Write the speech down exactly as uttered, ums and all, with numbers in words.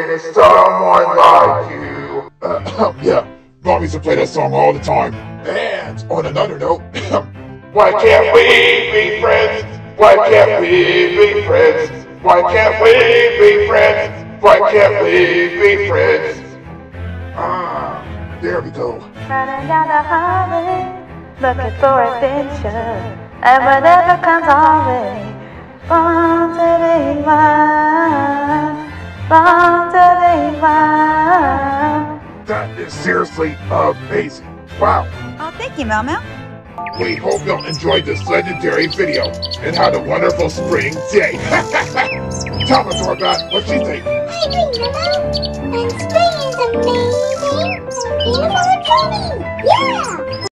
is someone like you. Uh, yeah, Mom used to play that song all the time. And on another note, why can't we be friends? Why can't we be friends? Why can't we be friends? Why can't we be friends? Ah, there we go. Running down the highway, looking for adventure, and whatever comes our way, born to be wild, born to be wild. That is seriously amazing. Wow. Oh, thank you, Mao Mao. We hope you enjoyed this legendary video and had a wonderful spring day. Tell us more about what she think. I agree, Mama. And spring is amazing and beautiful and coming. Yeah!